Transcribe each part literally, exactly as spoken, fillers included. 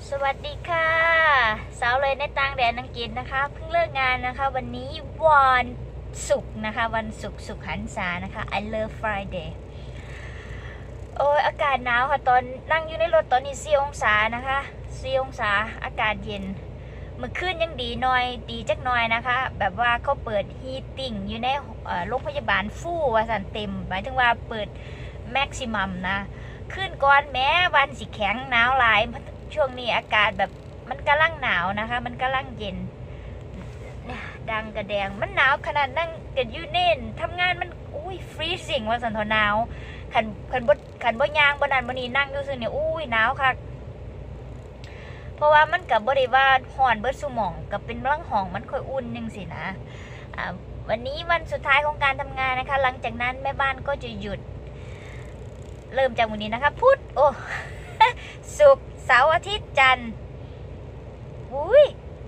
สวัสดีค่ะสาวเลยในต่างแดนอังกฤษนะคะเพิ่งเลิกงานนะคะวันนี้วันศุกร์นะคะวันศุกร์สุขหันษานะคะ I love Friday โอ้ยอากาศหนาวค่ะตอนนั่งอยู่ในรถตอนนี้สี่องศานะคะสี่องศาอากาศเย็นเมื่อคืนยังดีหน่อยดีจักหน่อยนะคะแบบว่าเขาเปิดฮีตติ้งอยู่ในโรงพยาบาลฟู่ว่าสันเต็มหมายถึงว่าเปิดแม็กซิมัมนะขึ้นก่อนแม้วันสิแข็งหนาวหลายช่วงนี้อากาศแบบมันกำลังหนาวนะคะมันกำลังเย็นดังกระแดงมันหนาวขนาดนั่งกันยูเน่นทำงานมันอุ้ยฟรีซิ่งว่าสันทหนาวขันขันบดขันบดยางบนนั้นบนนี้นั่งดูสิเนี่ยอุ้ยหนาวค่ะเพราะว่ามันกับบริวารห่อนเบิดสมองกับเป็นร่างห้องมันค่อยอุ่นยังสินะอ่าวันนี้วันสุดท้ายของการทำงานนะคะหลังจากนั้นแม่บ้านก็จะหยุดเริ่มจากวันนี้นะคะพุธโอ้ ศุกร์เสาร์อาทิตย์จันทร์อุ้ย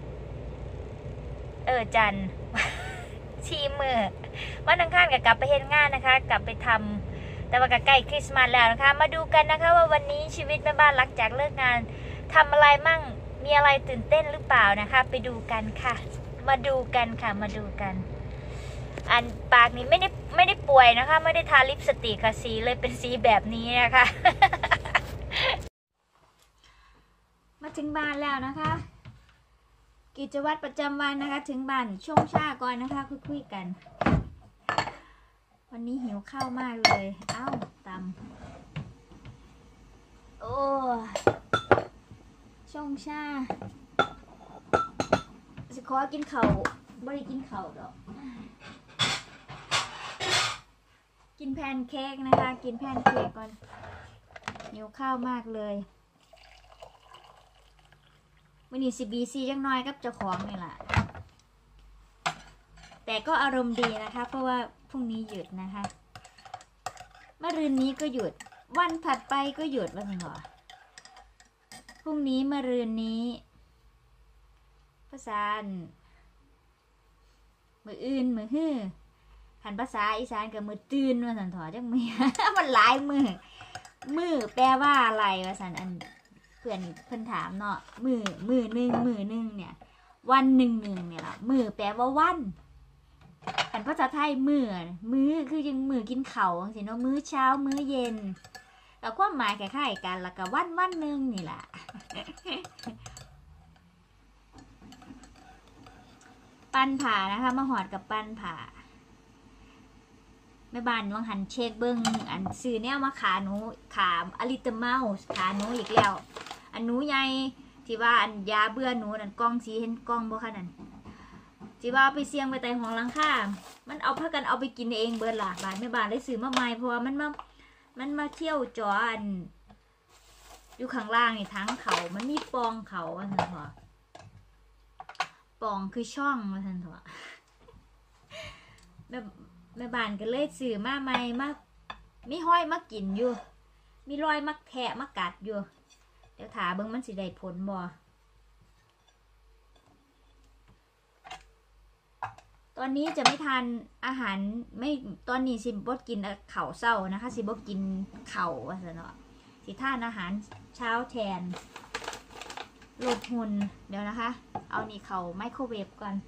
เออจันทร์ ชีมือวันอังคารกับกลับไปเฮ็ดงานนะคะกลับไปทำแต่ว่าใกล้คริสต์มาสแล้วนะคะมาดูกันนะคะว่าวันนี้ชีวิตแม่บ้านหลังจากเลิกงานทำอะไรมั่งมีอะไรตื่นเต้นหรือเปล่านะคะไปดูกันค่ะมาดูกันค่ะมาดูกันอันปากนี้ไม่ได้ไม่ได้ป่วยนะคะไม่ได้ทาลิปสติกค่ะสีเลยเป็นสีแบบนี้นะคะ มาถึงบ้านแล้วนะคะกิจวัตรประจำวันนะคะถึงบ้านช่วงช้าก่อนนะคะคุยๆกันวันนี้หิวข้าวมากเลยเอ้าตำโอ้ช่วงช้าสิขอกินข้าวไม่ได้กินข้าวดอกกินแพนเค้กนะคะกินแพนเค้กก่อนหิวข้าวมากเลยวันนี้ซีบีซียังน้อยกับเจ้าของนี่แหละแต่ก็อารมณ์ดีนะคะเพราะว่าพรุ่งนี้หยุดนะคะมะรืนนี้ก็หยุดวันถัดไปก็หยุดว่าถึงหรอพรุ่งนี้มะรืนนี้ภาษามืออื่นมือฮื้อหันภาษาอีสานกับมือตื่นว่าสันถอจังมือ มันหลายมือมือแปลว่าอะไรว่าสันอันเพื่อนเพื่อนถามเนาะมือมือหนึ่งมือหนึ่งเนี่ยวันหนึ่งหนึ่งเนี่ยละมือแปลว่าวันอันภาษาไทยมือมือคือยังมือกินเข่าสิเนาะมื้อเช้ามื้อเย็นแล้วความหมายคล้ายๆกันแล้วก็วันวันหนึ่งนี่แหละ ปั้นผ่านะคะมาหอดกับปั้นผ่าแม่บ้านวังหันเช็คเบิ้งอันซื้อเนี่ยมาขาหนูขาอลิตเมาส์ขาหนูอีกแล้วอันหนูใหญ่ที่ว่าอันยาเบื่อหนูนั่นกล้องสีเห็นกล้องบ่คะนั่นที่ว่าไปเสี่ยงไปไต่ห้องหลังคามันเอาพักกันเอาไปกินเองเบิดล่ะบ้านแม่บ้านเลยซื้อมาใหม่เพราะว่ามันมามันมาเที่ยวจออันอยู่ข้างล่างนี่ทั้งเขามันมีปองเขาว่าซั่นเถอะปองคือช่องว่าซั่นเถอะแบบแม่บ้านก็เลยซื้อมาใหม่มามีห้อยมากินอยู่มีรอยมักแทะมักกัดอยู่เดี๋ยวถาเบิ่งมันสิได้ผลบ่ตอนนี้จะไม่ทานอาหารไม่ตอนนี้สิบ่กินเข่าเศร้านะคะสิบ่กินเข่าว่าซั่นเนาะสิทานอาหารเช้าแทนลดหุ่นเดี๋ยวนะคะเอานี่เข่าไมโครเวฟก่อน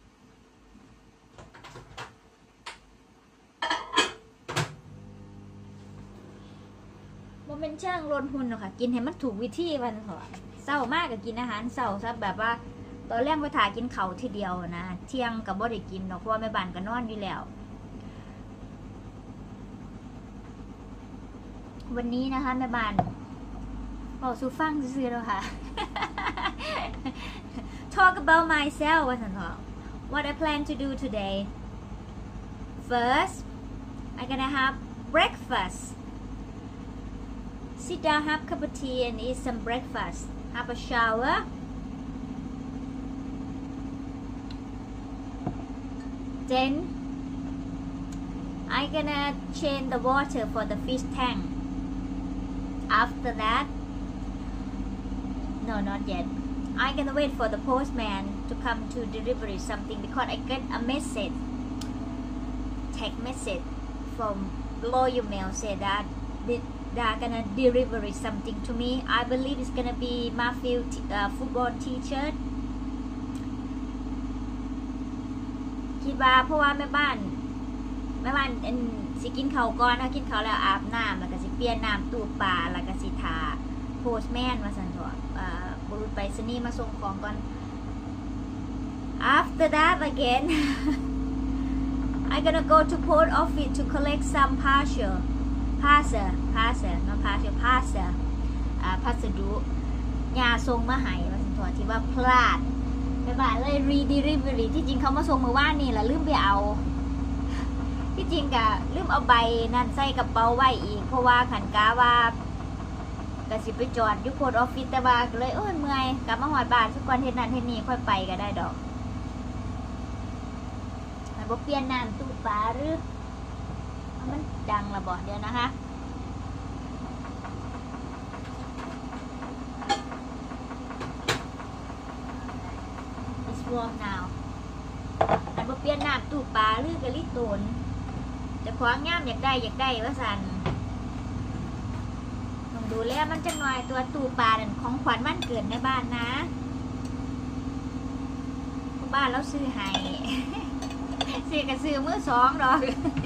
เป็นช่างลดหุ่นเนาะค่ะกินให้มันถูกวิธีวันเถอะเศร้ามากกับกินอาหารเศร้าซะแบบว่าตอนแรกไปถ่ายกินเข่าทีเดียวนะเที่ยงกับบ่ได้กินเนาะเพราะว่าแม่บ้านก็นอนอยู่แล้ววันนี้นะคะแม่บ้านบอกสูฟังซื่อๆแล้วค่ะ Talk about myself ว่าสันเถอะ What I plan to do today First I'm gonna have breakfast Sit down, have a cup of tea and eat some breakfast. Have a shower. Then I'm gonna change the water for the fish tank. After that, no, not yet. I'm gonna wait for the postman to come to deliver something because I get a message, text message from Royal Mail say that they are gonna deliver something to me. I believe it's gonna be Matthew uh, football t-shirt คิดว่าเพราะว่าแม่บ้านแม่บ้านอันสิกินข้าวก่อนนะกินข้าวแล้วอาบน้ำแล้วก็สิเปลี่ยนน้ำตู้ปลาแล้วก็สิทาโพสแมนมาสั่นเถอะอ่าบุรุษไปรษณีย์มาส่งของก่อน after that again I'm gonna go to post office to collect some parcel parcel parcel not parcel parcel อ่าพัสดุยาส่งมาให้มาสั่นเถอะที่ว่าพลาดแม่บ้านเลย re-delivery ที่จริงเขามาส่งเมื่อวานนี่แหละลืมไปเอาที่จริงกะลืมเอาใบนั่นใส่กระเป๋าไว้อีกเพราะว่าขันกาว่ากะสิไปจอดยุโพสออฟฟิศแต่ว่าเลยเอ้ยเมื่อยกลับมาหอดบ้านทุกวันเฮ็ดนั่นเฮ็ดนี่ค่อยไปก็ได้ดอกมันบ่เปลี่ยนน้ำตู้ปลาหรือมันดังละบ่เดี๋ยวนะคะ It's warm now มันบ่เปลี่ยนน้ำตู้ปลาหรือกะลิโตนแต่ของงามอยากได้อยากได้ว่าสันต้องดูแลมันจังหน่อยตัวตู้ปลานั่นของขวัญวันเกิดในบ้านนะบ้านเราซื้อให้ซื้อกับซื้อมือสองดอก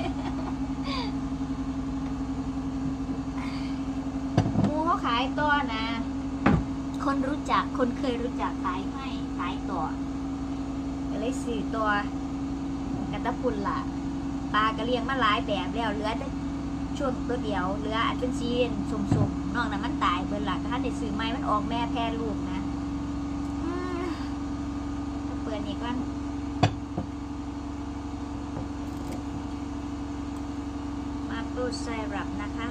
หมูเขาขายตัวนะคนรู้จักคนเคยรู้จักขายให้ขายตัวก็เลยซื้อตัวกระตะปุ่นล่ะปลากระเลี้ยงมาหลายแบบแล้วเหลือแต่ช่วงตัวเดียวเหลืออาจเป็นซีนสุ่มๆนอกนั้นมันตายเบิดหลักถ้าได้ซื้อไม้มันออกแม่แพร่ลูกนะถ้าเปิดอีกวันมาโปรไซรัปนะคะ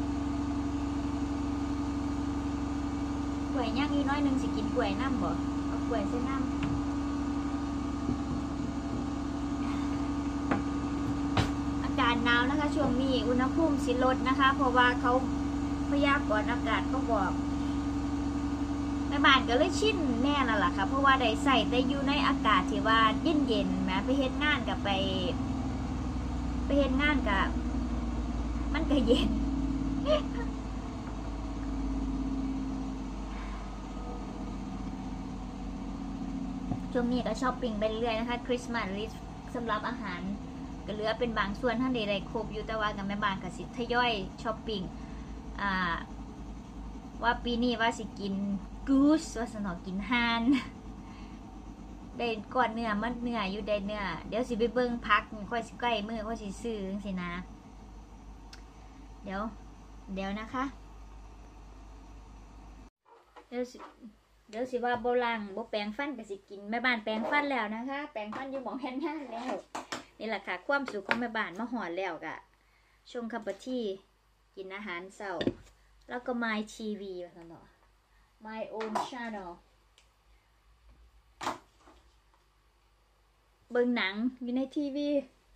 กล้วยย่างอีน้อยนึงสิกินกล้วยน้ำบ่เอากล้วยใส่น้ำหนาวนะคะช่วงนี้อุณหภูมิสิลดนะคะเพราะว่าเขาพยากรณ์อากาศก็บอกแม่บ้านก็เลยชินแน่แล้วล่ะค่ะเพราะว่าได้ใส่ได้อยู่ในอากาศที่ว่าเย็นเย็นแม้ไปเฮ็ดงานกับไปไปเฮ็ดงานกับมันก็เย็นช่วงนี้ก็ช้อปปิ้งไปเรื่อยนะคะคริสต์มาสลิสต์สำหรับอาหารก็เหลือเป็นบางส่วนท่านใดๆครบอยู่แต่ว่ากับแม่บ้านก็สิทยอยช้อปปิ้งอ่าว่าปีนี้ว่าสิกินกูสว่าสนอกินห่านได้ก่อนเนื้อมันเนื้ออยู่ได้เนื้อเดี๋ยวสิไปเบิ่งพักค่อยสิใกล้มือค่อยสิซื้อจังซี่นะเดี๋ยวเดี๋ยวนะคะเดี๋ยวสิเดี๋ยวสิว่าโบราณโบแปรงฟันก็สิกินแม่บ้านแปรงฟันแล้วนะคะแปรงฟันอยู่หมองแห่งห้างแล้วนี่แหละค่ะความสุขของแม่บ้านมาหอดแล้วกะชงคัพที่กินอาหารเช้าแล้วก็ My ที วี ว่าซั่นเนาะ My own channel เบิ่งหนังอยู่ในทีวี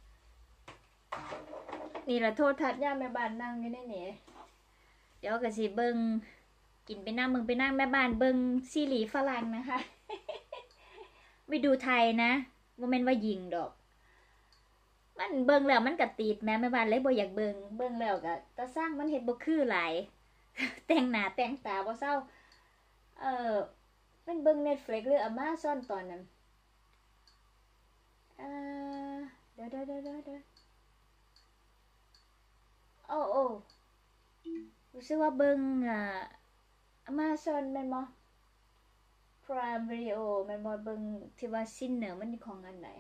นี่แหละโทษทัดย่าแม่บ้านนั่งอยู่ในนี่เดี๋ยวก็สิเบิ่งกินไปนั่งเบิ่งไปนั่งแม่บ้านเบิ่งซีรีส์ฝรั่งนะคะ ไปดูไทยนะบ่แม่นว่ายิงดอกมันเบิ่งแล้วมันก็ติดแม่แม่บ้านเลยบ่อยากเบิ่งเบิ่งแล้วก็ตาสร้างมันเฮ็ดบ่คือหลายแต่งหน้าแต่งตาบ่เศร้าเออเป็นเบิ่ง Netflix หรือ Amazon ตอนนั้นเอ่อเดี๋ยวๆๆๆโอ้โอ้รู้สึกว่าเบิ่งอ่า Amazon แม่นบ่ Prime Video แม่นบ่เบิ่งที่ว่า Sinner มันของอันไหน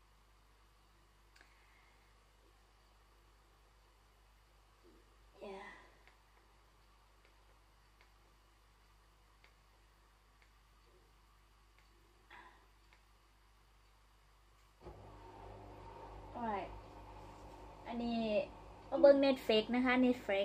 อันนี้มาเบิ่ง Netflix นะคะ Netflix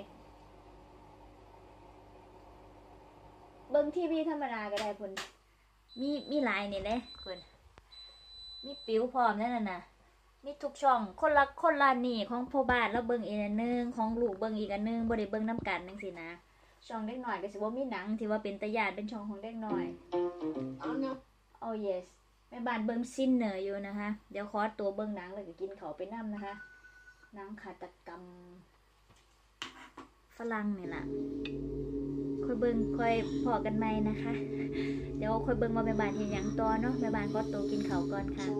เบิ่งทีวีธรรมดาก็ได้พุ่นมีมีหลายนี่เลยพุ่นมีปิวพร้อมนั่นน่ะมีทุกช่องคนละคนละนี่ของพ่อบ้านแล้วเบิ่งอีกอันนึงของลูกเบิ่งอีกอันนึงบ่ได้เบิ่งนํกันจังซี่นะช่องเด็กน้อยก็สิบ่มีหนังที่ว่าเป็นตาย้านเป็นช่องของเด็กน้อย Oh yes แม่บ้านเบิ่งซินเนอร์อยู่นะคะเดี๋ยวขอตัวเบิ่งหนังแล้วก็กินข้าวไปนำนะคะหนังฆาตกรรมฝฝรั่งนี่แหละค่อยเบิ่งค่อยพอกันไหมนะคะเดี๋ยวค่อยเบิ่งมาแม่บ้านเห็นอย่างต่อเนาะแม่บ้านก็โตกินข้าวก่อนค่ะ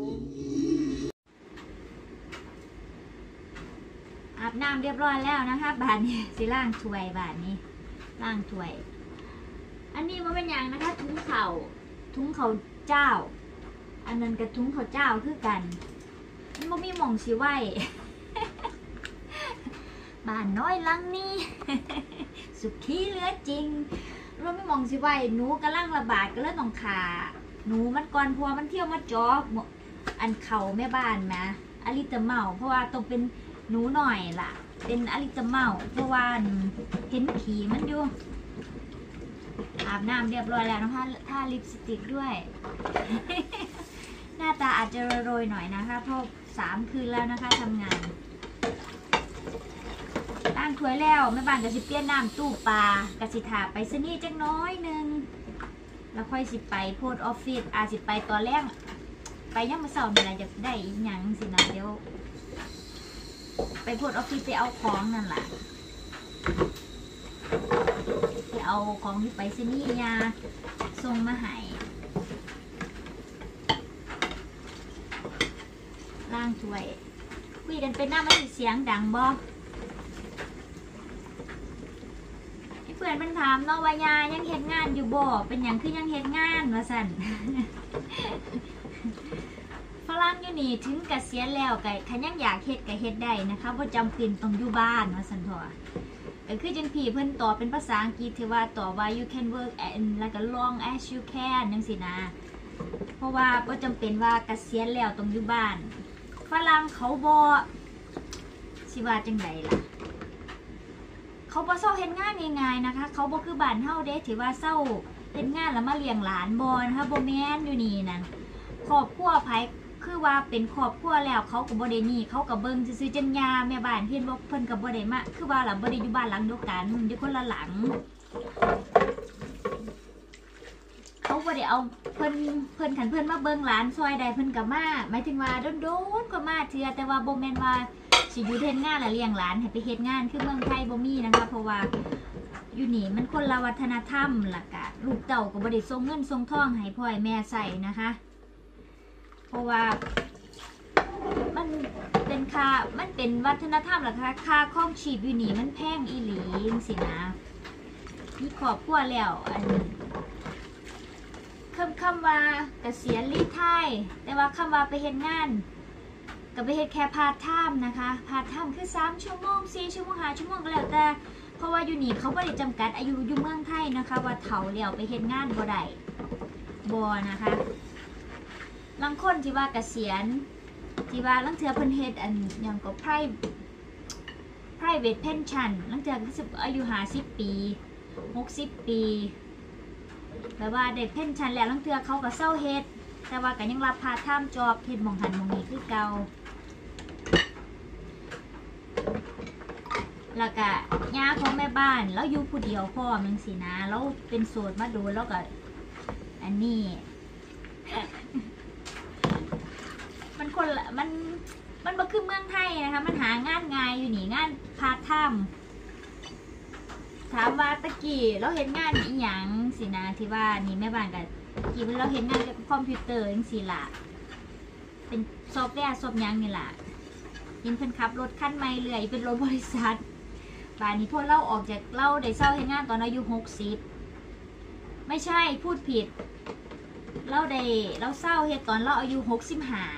อาบน้ำเรียบร้อยแล้วนะคะบานนี้สิล้างถ้วยบานนี้ล้างถ้วยอันนี้มันเป็นอย่างนะคะถุงเข่าถุงเข่าเจ้าอันนั้นกับถุงเข่าเจ้าคือกันมันบ่มีหม่องสิไหวบ้านน้อยลังนี่ สุขีเหลือจริงเราไม่มองสิไหวหนูกำลังระบาดก็เลยต้องขาหนูมันก่อนพัวมันเที่ยวมาจอบอันเข่าแม่บ้านนะอลิตเมาเพราะว่าต้องเป็นหนูหน่อยล่ะเป็นอลิตเมาเพราะว่าเห็นขี่มันอยู่อาบน้ำเรียบร้อยแล้วนะคะทาลิปสติกด้วย หน้าตาอาจจะโรยๆหน่อยนะคะเพราะสามคืนแล้วนะคะทำงานล้างถ้วยแล้วแม่บ้านก็สิเปลี่ยนน้ำตู้ปลากระสิถาไปซะนี่จักน้อยนึงแล้วค่อยสิไปโพสออฟฟิศอาสิไปตอนแรกไปย่ำมาเสาร์นี่แหละจะได้อีกอย่างสินะเดี๋ยวไปโพสออฟฟิศไปเอาของนั่นแหละไปเอาของที่ไปซะนี่ยาส่งมาให้ล้างถ้วยคุยกันเป็นหน้ามันเสียงดังบ่เพื่อนมันถามเนาะว่ายายังเฮ็ดงานอยู่บ่เป็นอย่างคือยังเฮ็ดงานว่าสั่น ฝรั่งอยู่นี่ถึงเกษียณแล้วก็คันยังอยากเฮ็ดก็เฮ็ดได้นะคะบ่จำเป็นต้องอยู่บ้านว่าสั่นเถอะก็คือจังพี่เพิ่นตอบเป็นภาษาอังกฤษที่ว่าตอบว่า you can work and แล้วก็ long as you can จังซี่นะเพราะว่าบ่จำเป็นว่าเกษียณแล้วต้องอยู่บ้านฝรั่งเขาบ่สิว่าจังไดล่ะเขาบ่เศร้าเฮ็ดงานง่ายๆนะคะเขาบ่คือบ้านเฮาเด้ถือว่าเศร้าเฮ็ดงานแล้วมาเลี้ยงหลานบ่นะคะบ่แม่นอยู่นี่นั่นครอบครัวไผคือว่าเป็นครอบครัวแล้วเขาก็บ่ได้นี่เขาก็เบิ่งซื่อๆจังยาแม่บ้านเฮ็ดบ่เพิ่นก็บ่ได้มาคือว่าล่ะบ่ได้อยู่บ้านหลังเดียวกันอยู่คนละหลังเขาบ่ได้เอาเพิ่นเพิ่นคันเพิ่นมาเบิ่งหลานซอยใดเพิ่นก็มาหมายถึงว่าโดนๆก็มาเทื่อแต่ว่าบ่แม่นว่าสิอยู่เฮ็ดงานแล้วเลี้ยงหลานให้ไปเฮ็ดงานคือเมืองไทยบ่มีนะคะเพราะว่าอยู่นี่มันคนละวัฒนธรรมล่ะกะลูกเต้าก็บ่ได้ส่งเงินส่งทองให้พ่อให้แม่ใส่นะคะเพราะว่ามันเป็นค่ามันเป็นวัฒนธรรมล่ะค่ะค่าครองชีพอยู่นี่มันแพงอีหลีจังซี่นะมีครอบครัวแล้วอันคำคำว่าเกษียณรีไทร์แต่ว่าคำว่าไปเฮ็ดงานก็ไปเฮ็ดแค่พาร์ทไทม์นะคะพาร์ทไทม์คือสามชั่วโมงสี่ชั่วโมงห้าชั่วโมงก็แล้วแต่เพราะว่าอยู่นี่เขาบ่ได้จำกัดอายุอยู่เมืองไทยนะคะว่าเฒ่าแล้วไปเฮ็ดงานบ่ได้บ่นะคะบางคนที่ว่าเกษียณที่ว่าลังเทื่อเพิ่นเฮ็ดอันหยังก็ private private pension ลังเทื่อก็สิอายุห้าสิบปีหกสิบปีแบบว่าได้เพนชั่นแล้วลังเทื่อเขาก็เซาเฮ็ดแต่ว่าก็ยังรับพาร์ทไทม์จอบเฮ็ดหม่องหันหม่องนี้คือเก่าแล้วก็ย่าของแม่บ้านแล้วอยู่ผู้เดียวพ่อมึงสินะแล้วเป็นโสดมาโดนแล้วก็อันนี้ มันคนละมันมันบ่คือเมืองไทยนะคะมันหางานง่ายอยู่นี่งานพาร์ทไทม์ถามว่าตะกี้เราเห็นงานอีหยังสินะที่ว่านี่แม่บ้านกับกี่วันเราเห็นงานกับคอมพิวเตอร์จังซี่ล่ะเป็นซอฟต์แวร์ซอฟต์ยังนี่ล่ะยินเพิ่นขับรถคันใหม่เรื่อยเป็นรถบริษัทป่านนี้พวกเราออกจากเราได้เศร้าเฮ็ดงานตอนอายุหกสิบไม่ใช่พูดผิดเราได้เราเศร้าเฮ็ดตอนเราอายุหกสิบห้า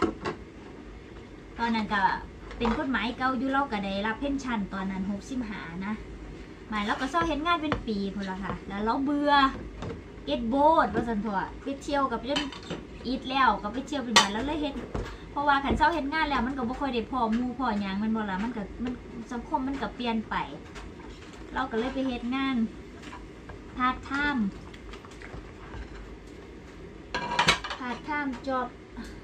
ตอนนั้นก็เป็นกฎหมายเก่าอยู่เราก็ได้รับเพนชั่นตอนนั้นหกสิบห้านะหมายเราก็เศร้าเฮ็ดงานเป็นปีพุ่นละค่ะแล้วเราเบื่อเก็ตโบ๊ทว่าซั่นทั่วไปเที่ยวกับจนอีทแล้วก็ไปเที่ยวเป็นวันแล้วเลยเฮ็ดเพราะว่าขันเศร้าเฮ็ดงานแล้วมันก็บ่ค่อยได้พอหมู่พอหยังมันบ่ล่ะมันก็มันสังคมมันก็เปลี่ยนไปเราก็เลยไปเฮ็ดงานพาร์ทไทม์พาร์ทไทม์จ็อบ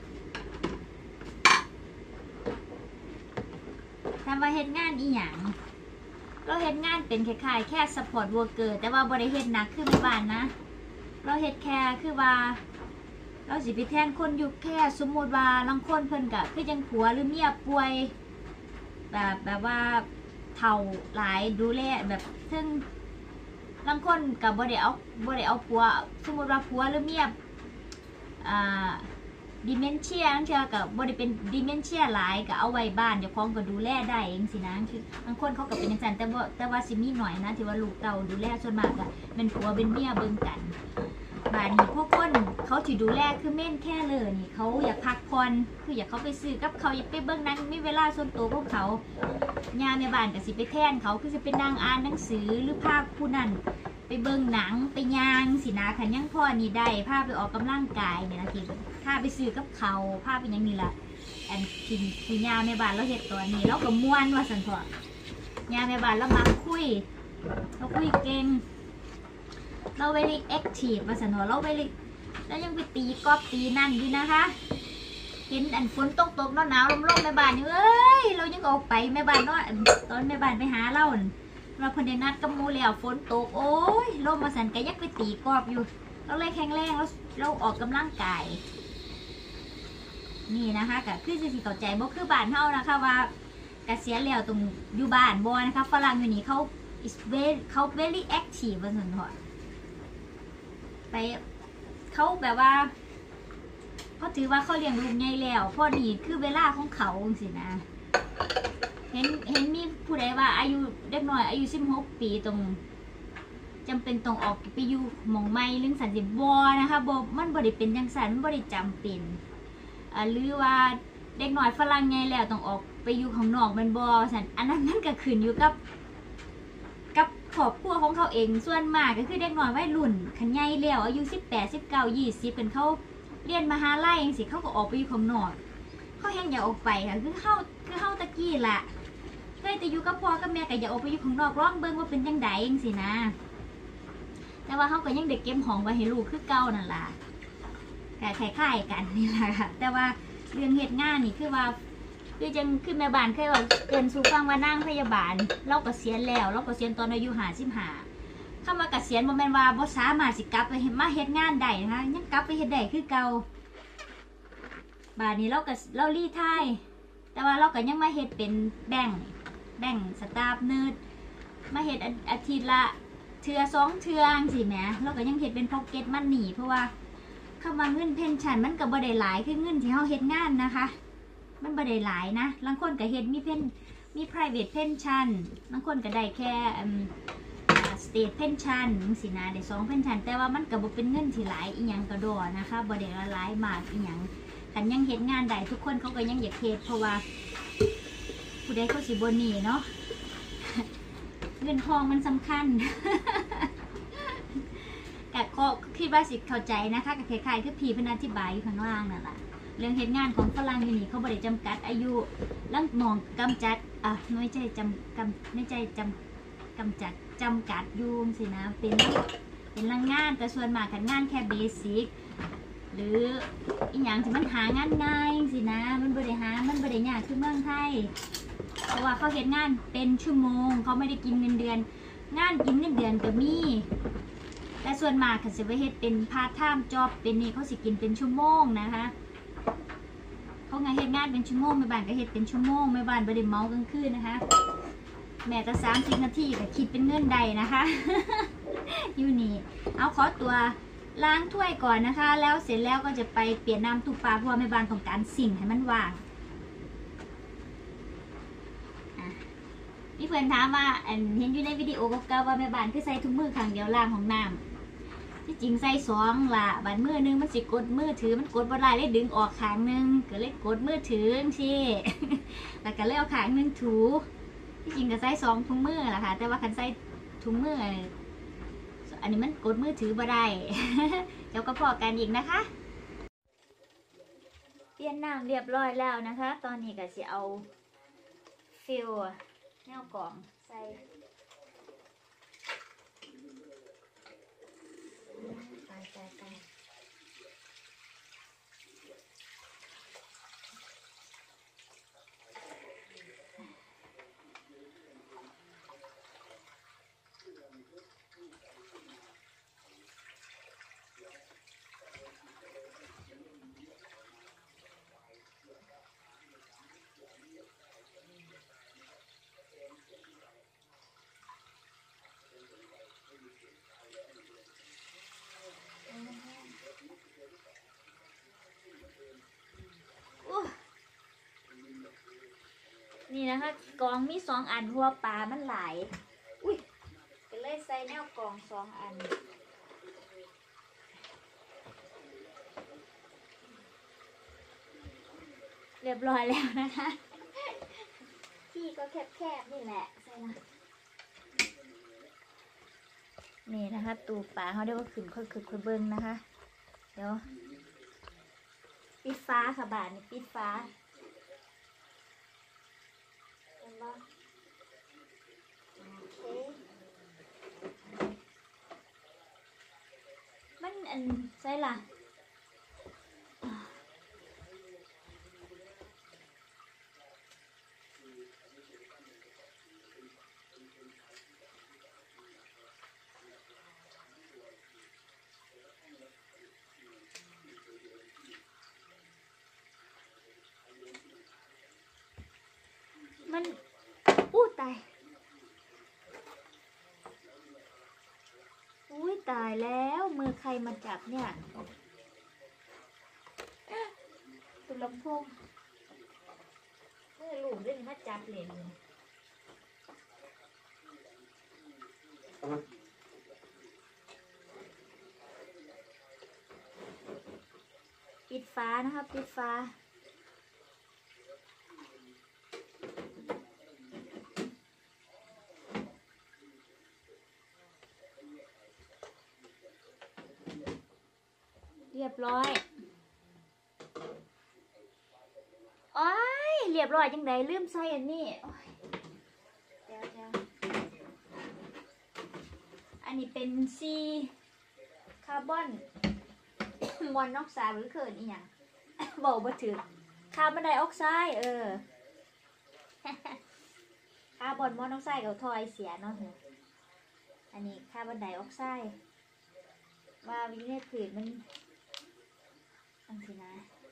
ทำว่าเฮ็ดงานอีหยังเราเฮ็ดงานเป็นคล้ายๆแค่ support worker แต่ว่าบ่ได้เฮ็ดหนักคือแม่บ้านนะเราเฮ็ดแค่คือว่าเราสิไปแทนคนอยู่แค่สมมุติว่าลางคนเพิ่นก็คือจังผัวหรือเมียป่วยแบบแบบว่าเท่าหลายดูแลแบบซึ่งบางคนกับบ่ได้เอาบ่ได้เอาผัวสมมติว่าผัวหรือเมียอ่าดิเมนเชียเชื่อกับบ่ได้เป็นดิเมนเชียหลายก็เอาไว้บ้านเดี๋ยวพ้องก็ดูแลได้เองสินะคือบางคนเขาก็เป็นอย่างนั้นแต่ว่าแต่ว่าสิมีหน่อยนะที่ว่าลูกเต่าดูแลส่วนมากก็เป็นผัวเป็นเมียเบิ่งกันบ้านนี้พวกคนเขาที่ดูแลคือเม่นแค่เลยนี่เขาอยากพักผ่อนคืออยากเขาไปซื้อกับเขาอยากไปเบิ่งหนังมีเวลาส่วนตัวของเขาญาในบ้านก็สิไปแทนเขาคือจะเป็นนางอ่านหนังสือหรือภาพผู้นั้นไปเบิ่งหนังไปย่างสินะขันยังพ่อนี่ได้พาไปออกกำลังกายเนี่ยนะทีพาไปซื้อกับเขาพาไปยังนี่ละอันทีทีญาในบ้านเราเห็ดตัวนี้เราก็ม้วนว่าสันพอยาในบ้านเรามาคุยเราคุยเก่งเราเวลีแอคทีฟมาสันหัวเราเวลีแล้วยังไปตีกอล์ฟตีนั่นดีนะคะเห็นอันฝนตกตกหนาวหนาวลมลมแม่บ้านอยู่เอ้ยเรายังออกไปแม่บ้านเนาะตอนแม่บ้านไปหาเราเราพนนัดกับมูแล้วฝนตกโอ้ยลมมาสันก็ยังไปตีกอล์ฟอยู่เราเลยแข็งแรงเราเราออกกำลังกายนี่นะคะก็คือสิเข้าใจบ่คือบ้านเฮานะคะว่าเกษียณแล้วตรงอยู่บ้านบ่นะคะฝรั่งอยู่นี่เขา is very เขา very active ว่าซั่นเถอะไปเขาแบบว่าเขาถือว่าเขาเลี้ยงลูกใหญ่แล้วพอดีคือเวลาของเขาสินะเห็นเห็นมีผู้ใดว่าอายุเด็กน้อยอายุสิบหกปีตรงจำเป็นต้องออกไปอยู่หม่องไม้เรื่องสันติบอนะคะบมันบริเป็นยังสันมันบริจำเป็นหรือว่าเด็กน้อยฝรั่งไงแล้วต้องออกไปอยู่ของนอกมันบอสันอันนั้นมันก็ขึ้นอยู่กับกับครอบครัวของเขาเองส่วนมากก็คือเด็กน้อยวัยรุ่นขันใหญ่แล้วอายุสิบแปดสิบเก้ายี่สิบเป็นเขาเรียนมหาลัยเองสิเขาก็ออกไปอยู่ของนอกเขาแห้งอยากออกไปค่ะคือเข้าคือเข้าตะกี้แหละเคยแต่อยู่กับพ่อกับแม่ก็อยากออกไปอยู่ของนอกร้องเบิ้งว่าเป็นยังไงเองสินะแต่ว่าเขาก็ยังเด็กเก็บของไว้ให้ลูกคือเก่านั่นล่ะแต่คล้ายๆกันนี่แหละค่ะแต่ว่าเรื่องเหตุงานนี่คือว่าคือจังคือแม่บ้านเคยว่าเกินสู่ฟังว่านั่งพยาบาลเราเกษียณแล้วเราเกษียณตอนอายุห้าสิบห้าเข้ามาเกษียณโมเมนต์ว่าบ่สามารถสิกลับไปมาเฮ็ดงานได้นะคะยังกลับไปเฮ็ดได้คือเก่าบาดนี้เราก็เรารีไทยแต่ว่าเราก็ยังมาเฮ็ดเป็นแบ่งแบ่งสตาฟเนิร์ดมาเฮ็ดอาทิตย์ละเทือสองเทือสิแม่เราก็ยังเฮ็ดเป็นพ็อกเก็ตมันหนีเพราะว่าเข้ามาเงินเพนชั่นมันก็บ่ได้หลายคือเงินที่เฮาเฮ็ดงานนะคะมันบ่ได้หลายนะบางคนก็เฮ็ดมีเพนมี private pension บางคนก็ได้แค่state pension สินะได้สอง pension แต่ว่ามันก็บ่เป็นเงินที่หลายอีหยังก็ดอนะคะบ่ได้หลายมากอีหยังคันยังเฮ็ดงานได้ทุกคนเขาก็ยังอยากเฮ็ดเพราะว่าผู้ใดเขาสิบ่หนีเนาะเงินทองมันสำคัญกะก็คิดว่าสิเข้าใจนะคะกับคล้ายๆคือพี่เพิ่นอธิบายอยู่ข้างล่างนั่นแหละเรื่องเหตุงานของฝรั่งอยู่นี่เขาบ่ได้จำกัดอายุลังมองกำจัดอ่ะไม่ใช่จำกำไม่ใช่จำกำจัดจำกัดยูงสินะเป็นเป็นลังงานแต่ส่วนมากกันงานแค่เบสิกหรืออีหยังที่มันหางานง่ายสินะมันบ่ได้หามันบ่ได้ยากคือเมืองไทยเพราะว่าเขาเฮ็ดงานเป็นชั่วโมงเขาไม่ได้กินเงินเดือนงานกินเงินเดือนก็มีแต่ส่วนมากเขาจะไปเฮ็ดเป็นพาร์ทไทม์จ็อบเป็นนี่เขาสิกินเป็นชั่วโมงนะคะเขางานเฮ็ดงานเป็นชั่วโมงแม่บ้านก็เฮ็ดเป็นชั่วโมงแม่บ้านบ่ได้เมากลางคืนนะคะแม่จะสามสิบนาทีก็คิดเป็นเงินใดนะคะ อยู่นี่เอาขอตัวล้างถ้วยก่อนนะคะแล้วเสร็จแล้วก็จะไปเปลี่ยนน้ำทุกปลาเพราะว่าแม่บ้านต้องการสิ่งให้มันว่างนี่เพื่อนถามว่าเห็นอยู่ในวิดีโอเก่าว่าแม่บ้านคือใส่ถุงมือข้างเดียวล้างของน้ำที่จริงใส่สองละบานมือนึงมันสิกดมือถือมันกดบ่ได้เลยดึงออกข้างนึงก็เลยกดมือถือสิแล้วก็เลยเอาข้างนึงถูที่จริงก็ใส่สองถุงมือแหละค่ะแต่ว่าคันใส่ถุงมืออันนี้มันกดมือถือบ่ได้เดี๋ยวก็พอกันอีกนะคะเปลี่ยนน้ำเรียบร้อยแล้วนะคะตอนนี้ก็สิเอาฟิลแนวกล่องใส่ตายตายตายนี่นะคะกองมีสองอันเพราะว่าปลามันหลายอุ้ยก็เลยใส่แนวกองสองอันเรียบร้อยแล้วนะคะที่ก็แคบๆนี่แหละใส่ละนี่นะคะตูปลาเขาเรียกว่าขึ้นค่อยๆค่อยเบิ้งนะคะเดี๋ยวปิดฟ้าค่ะบาทนี่ปิดฟ้าเห็นปะโอเคมันอันใส่ละมันอู้ตายอุ้ยตายแล้วมือใครมาจับเนี่ยตุลำโพงเมื่อลูกเรื่องมาจับเหรียญปิดฟ้านะครับปิดฟ้าเรียบร้อยโอ้ยเรียบร้อยจังไดลืมใส่อันนี้เดี๋ยวเดี๋ยวอันนี้เป็นซีคาร์บอนมอนอกไซด์หรือเขินอีหยังบอกบ่ถือคาร์บอนไดออกไซด์เออคาร์บอนมอนอกไซด์กับทอยเสียเนาะอันนี้คาร์บอนไดออกไซด์ว่าวิธีผืนมันอันสินะ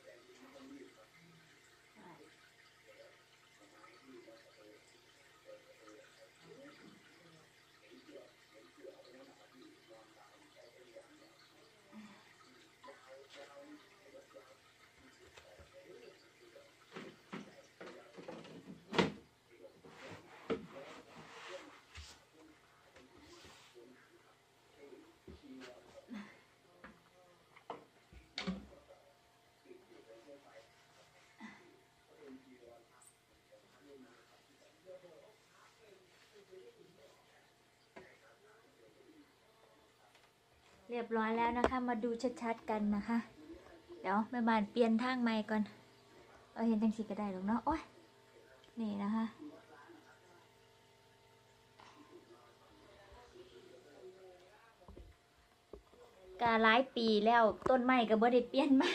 เรียบร้อยแล้วนะคะมาดูชัดๆกันนะคะเดี๋ยวแม่บ้านเปลี่ยนทางไมค์ก่อนเอาเห็นจังสีก็ได้หรอกเนาะโอ้ยนี่นะคะกาหลายปีแล้วต้นไม้ก็บ่ได้เปลี่ยนใหม่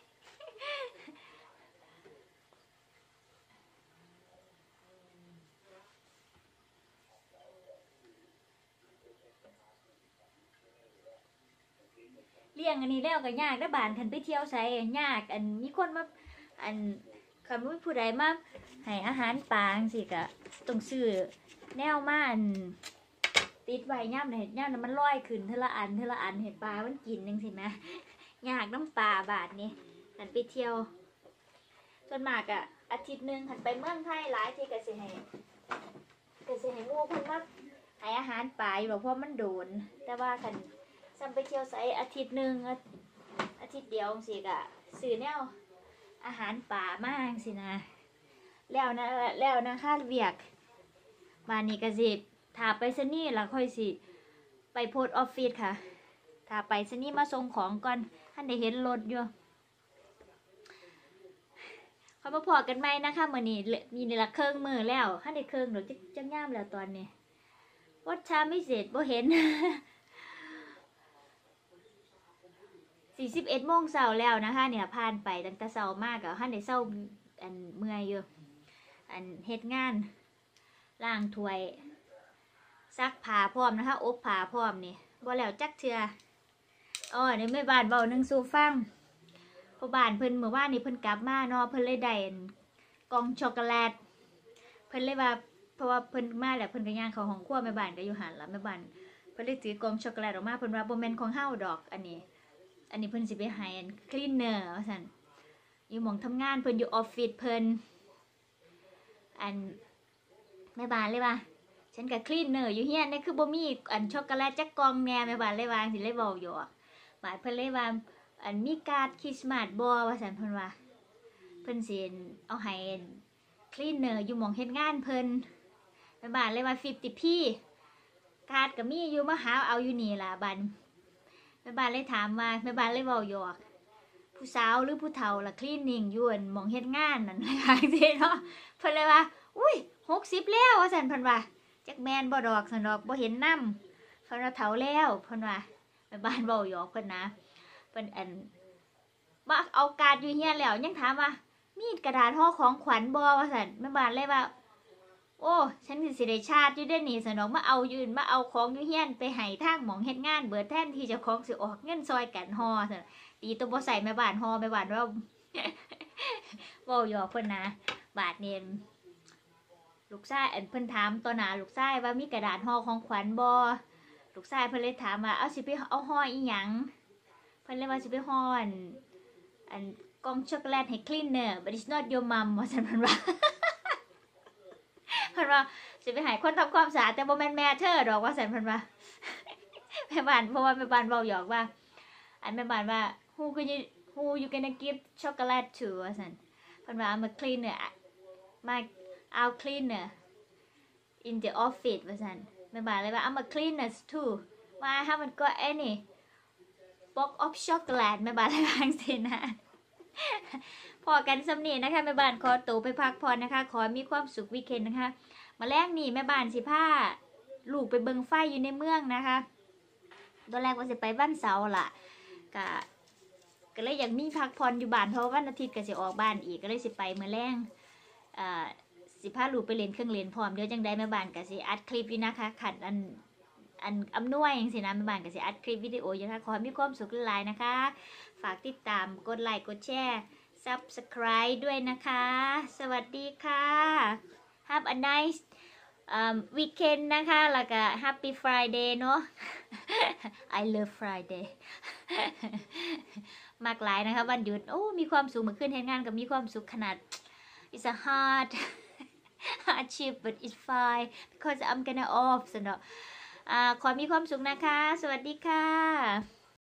เลี้ยงอันนี้แล้วก็ยากได้บานคันไปเที่ยวใส่ยากอันมีคนมาอันคำว่าผู้ใดมาให้อาหารปลาสิกะต้องซื้อแนวมาอันติดไว้ย่ำเห็ดย่ำนั้นมันลอยขึ้นเทละอันเทละอันเห็ดปลามันกินนึงสิแม่ยากน้ำปลาบาทนี่หันไปเที่ยวส่วนมากอะอาทิตย์หนึ่งหันไปเมืองไทยหลายที่ก็สิให้ก็สิให้งูเพิ่นมาให้อาหารปลาอยู่เพราะมันโดนแต่ว่าคันซ้ำไปเที่ยวใส่อาทิตย์หนึ่งอาทิตย์เดียวสิกะซื้อแนวอาหารป่ามากสินะแล้วนะแล้วนะค่าเวียกมานี่ก็สิถ้าไปซะนี่ละค่อยสิไปโพสออฟฟิศค่ะถ้าไปซะนี่มาส่งของก่อนท่านได้เห็นรถอยู่เขามาพอกันไหมนะคะเมื่อนี้มีในละเครื่องมือแล้วท่านได้เครื่องหรือจะจะง่ามแล้วตอนนี้วัดชาไม่เสร็จบ่เห็นสี่สิบเอ็ดโมงเช้าแล้วนะคะเนี่ยผ่านไปตั้งแต่เช้ามากอะท่านได้เช้าอันเมื่อยอยู่อันเฮ็ดงานล้างถ้วยซักผ้าพร้อมนะคะอบผ้าพร้อมนี่บ่แล้วจักเทื่ออ๋อเดี๋ยวแม่บ้านเบาหนึ่งสู่ฟังพอบ้านเพิ่นเมื่อวานนี่เพิ่นกลับมาเนาะเพิ่นเลยได้กล่องช็อกโกแลตเพิ่นเลยว่าเพราะว่าเพิ่นมาแล้วเพิ่นก็ย่างเข้าห้องครัวแม่บ้านก็อยู่หันละแม่บ้านเพิ่นเลยถือกล่องช็อกโกแลตออกมาเพิ่นว่าบ่แม่นของเฮาดอกอันนี้อันนี้เพิ่นสิไปให้อันคลีนเนอร์ว่าซั่นอยู่หม้องทำงานเพิ่นอยู่ออฟฟิศเพิ่นอันแม่บ้านเลยว่าฉันกับคลีนเนอร์อยู่เฮียนนี่คือบ่มีอันช็อกโกแลตจักกล่องแหน่แม่บ้านเลยว่าสิเลยเว้าอยู่บาดเพิ่นเลยว่าอันมีการ์ดคริสต์มาสบ่ว่าซั่นเพิ่นว่าเพิ่นสิเอาให้คลีนเนอร์อยู่หม้องเฮ็ดงานเพิ่นแม่บ้านเลยว่า ห้าสิบ พี การ์ดก็มีอยู่มาหาเอาอยู่นี่ล่ะบัดแม่บ้านเลยถามว่าแม่บ้านเลยเว้าอยู่ผู้สาวหรือผู้เฒ่าล่ะคลีนนิ่งอยู่อันหม้องเฮ็ดงานนั่นว่าจังซี่เนาะเพิ่นเลยว่าอุ้ยหกสิบแล้วว่าซั่นเพิ่นว่าจักแม่นบ่ดอกซั่นดอกบ่เห็นนำเพิ่นว่าเฒ่าแล้วเพิ่นว่าแม่บ้านเว้าหยอกเพิ่นนะเพิ่นอันมาเอาการ์ดอยู่เฮียนแล้วยังถามว่ามีกระดาษห่อของขวัญบ่ว่าซั่นแม่บ้านเลยว่าโอ้ฉันสิได้ชาติอยู่เด้อนี่ซั่นดอกมาเอายืนมาเอาของอยู่เฮียนไปให้ทางหม้องเฮ็ดงานเบิดแทนที่เจ้าของสิออกเงินซอยกันห่อซั่นดีตัวบ่ใส่แม่บ้านห่อแม่บ้านว่า เว้าหยอกเพิ่นนะบาดนี้ลูกชายอันเพิ่นถามต่อหน้าลูกชายว่ามีกระดาษห่อของขวัญบ่ลูกชายเพิ่นเลยถามว่าเอาสิไปเอาห่ออีหยังเพิ่นเลยว่าสิไปห่ออันอันกล่องช็อกโกแลตให้คลีนเนอร์ but it's not your mom ว่าซั่นเพิ่นว่า เพิ่นว่าสิไปให้คนทำความสะอาดแต่บ่แม่นแม่เธอดอกว่าซั่นเพิ่นว่า แม่บ้านเพราะว่าแม่บ้านเว้าหยอกว่าอันแม่บ้านว่า who can you who you gonna give chocolate to ว่าซั่นเพิ่นว่า I'm a cleaner my I'll cleaner in the office ว่าซั่นแม่บ้านเลยว่า I'm a cleaner too why I haven't got any box of chocolate แม่บ้านเลยว่าจังซี่นะ พอกันสำนีนะคะแม่บ้านขอตัวไปพักผ่อนนะคะขอมีความสุขวีคเอนด์นะคะมาแรกนี่แม่บ้านสิพาลูกไปเบิงไฟอยู่ในเมืองนะคะตอนแรกว่าจะไปบ้านเสาล่ะก็ก็เลยอยากมีพักผ่อนอยู่บ้านเพราะวันอาทิตย์ก็สิออกบ้านอีกก็เลยสิไปเมื่อแรงอ่าสิพาลูกไปเล่นเครื่องเล่นพร้อมเดี๋ยวจังได้แม่บ้านก็สิอัดคลิปอยู่นะคะขัดอันอันอำนวยอย่างสินะแม่บ้านก็สิอัดคลิปวิดีโออยู่นะคะขอมีความสุขหลายๆนะคะฝากติดตามกดไลค์กดแชร์ Subscribe ด้วยนะคะ สวัสดีค่ะ Have a nice um, weekend นะคะ แล้วก็ Happy Friday เนาะ I love Friday มากหลายนะคะวันหยุดโอ้มีความสุขเมื่อคืนเห็นงานกับมีความสุขขนาด it's a hard hardship but it's fine because I'm gonna off สนออ่าขอมีความสุขนะคะ สวัสดีค่ะ